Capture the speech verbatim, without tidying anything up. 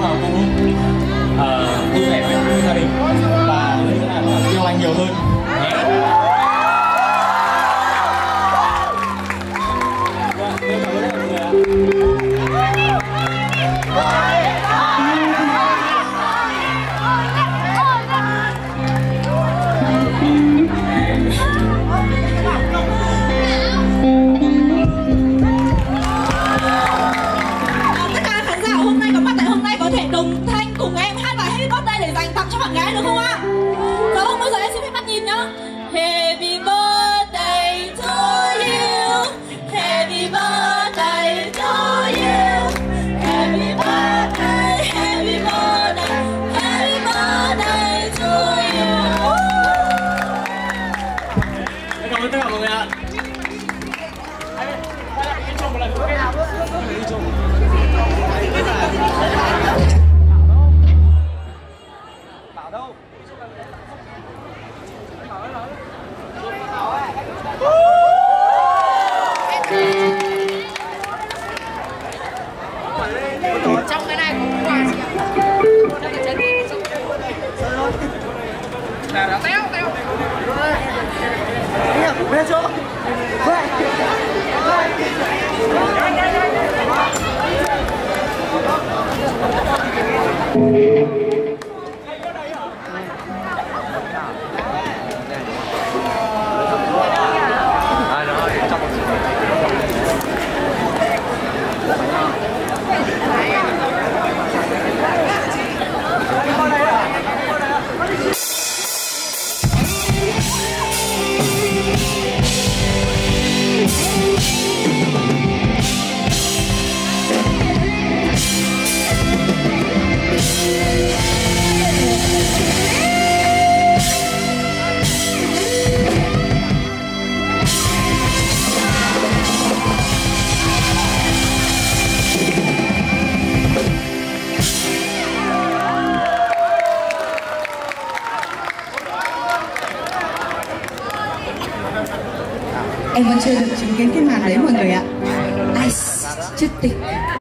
nào cũng uh, vui vẻ với gia đình và yêu anh nhiều hơn. Đồng thanh cùng em hát bài Happy Birthday để dành tặng cho bạn gái được không ạ? Dạ vâng, bây giờ em xin phép bắt nhịp nhá. Happy birthday to you, happy birthday to you, happy birthday, happy birthday, happy birthday to you. Cảm ơn tất cả mọi người ạ. Chúc một lần nữa. Bảo đâu? Trong cái này có quà gì ạ? Đây là chân đi. Teo, teo. Bên chỗ. Em vẫn chưa được chứng kiến cái màn đấy mọi người ạ. Ice, chất tịch.